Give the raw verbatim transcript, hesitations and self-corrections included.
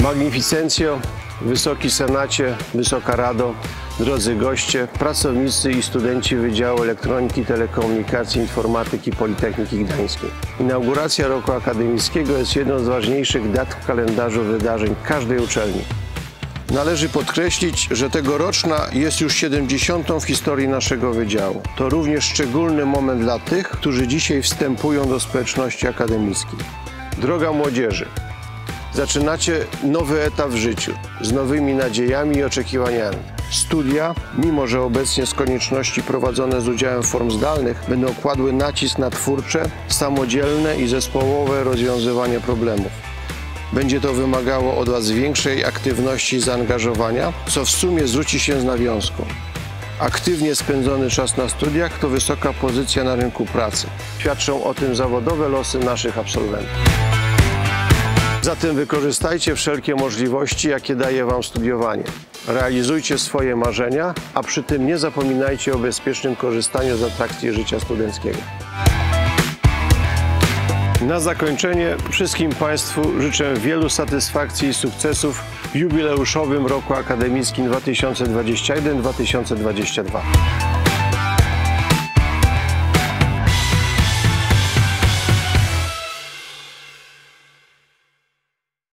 Magnificencjo, Wysoki Senacie, Wysoka Rado, drodzy goście, pracownicy i studenci Wydziału Elektroniki, Telekomunikacji i Informatyki Politechniki Gdańskiej. Inauguracja roku akademickiego jest jedną z ważniejszych dat w kalendarzu wydarzeń każdej uczelni. Należy podkreślić, że tegoroczna jest już siedemdziesiątą w historii naszego wydziału. To również szczególny moment dla tych, którzy dzisiaj wstępują do społeczności akademickiej. Droga młodzieży, zaczynacie nowy etap w życiu z nowymi nadziejami i oczekiwaniami. Studia, mimo że obecnie z konieczności prowadzone z udziałem form zdalnych, będą kładły nacisk na twórcze, samodzielne i zespołowe rozwiązywanie problemów. Będzie to wymagało od Was większej aktywności i zaangażowania, co w sumie zwróci się z nawiązką. Aktywnie spędzony czas na studiach to wysoka pozycja na rynku pracy. Świadczą o tym zawodowe losy naszych absolwentów. Zatem wykorzystajcie wszelkie możliwości, jakie daje Wam studiowanie. Realizujcie swoje marzenia, a przy tym nie zapominajcie o bezpiecznym korzystaniu z atrakcji życia studenckiego. Na zakończenie wszystkim Państwu życzę wielu satysfakcji i sukcesów w jubileuszowym roku akademickim dwa tysiące dwudziestym pierwszym do dwa tysiące dwudziestego drugiego.